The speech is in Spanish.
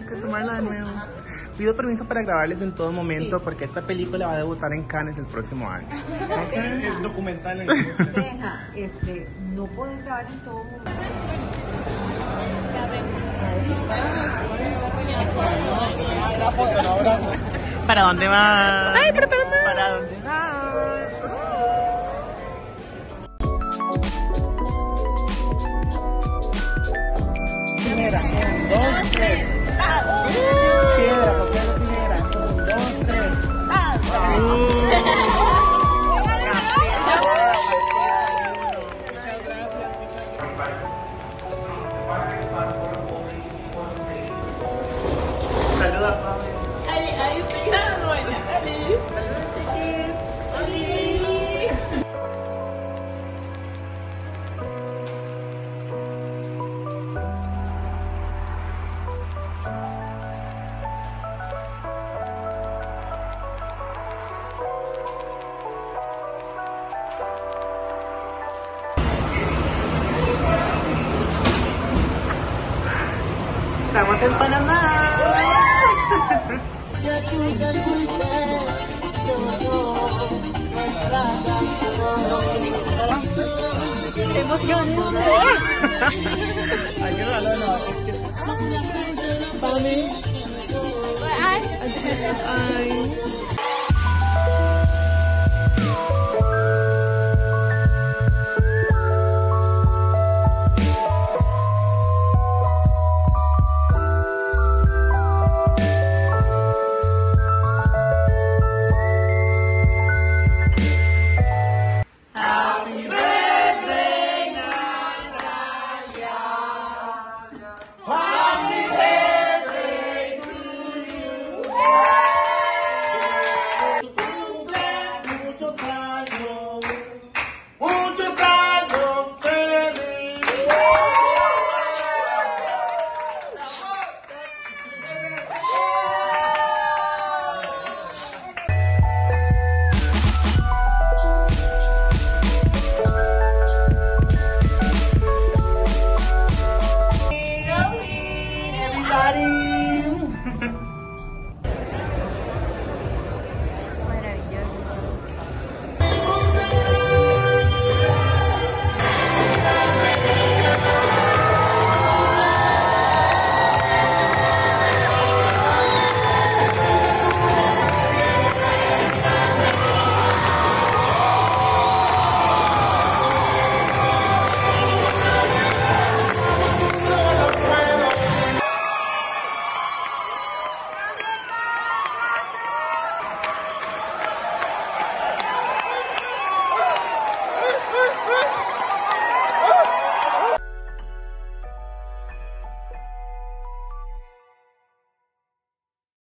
tengo que tomarla de nuevo. Pido permiso para grabarles en todo momento porque esta película va a debutar en Cannes el próximo año. Okay. Es documental. Deja, no puedes grabar en todo momento. ¿Para dónde va? Ay, pero ¿para dónde va? Primera, 1, 2, 3. Piedra, papel o tijera. 1, 2, 3. Muchas gracias. Saluda, Pablo. Estamos en Panamá. ¡Qué emoción! Ayúdalo, no. Es que... Mami. Ay.